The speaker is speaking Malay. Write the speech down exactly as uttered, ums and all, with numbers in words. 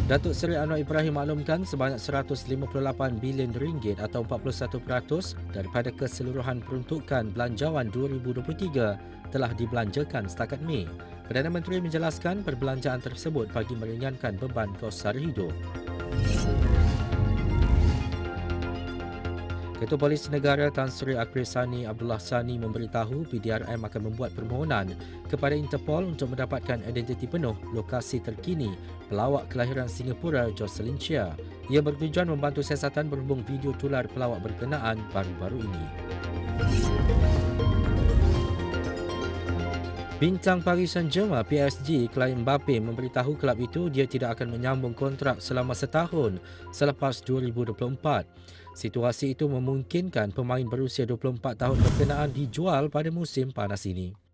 Datuk Seri Anwar Ibrahim maklumkan sebanyak seratus lima puluh lapan bilion ringgit atau empat puluh satu peratus daripada keseluruhan peruntukan belanjawan dua ribu dua puluh tiga telah dibelanjakan setakat Mei. Perdana Menteri menjelaskan perbelanjaan tersebut bagi meringankan beban kos sara hidup. Ketua Polis Negara Tan Sri Akri Sani Abdullah Sani memberitahu P D R M akan membuat permohonan kepada Interpol untuk mendapatkan identiti penuh lokasi terkini pelawak kelahiran Singapura Jocelyn Chia. Ia bertujuan membantu siasatan berhubung video tular pelawak berkenaan baru-baru ini. Bintang Paris Saint-Germain P S G Kylian Mbappe memberitahu kelab itu dia tidak akan menyambung kontrak selama setahun selepas dua ribu dua puluh empat. Situasi itu memungkinkan pemain berusia dua puluh empat tahun berkenaan dijual pada musim panas ini.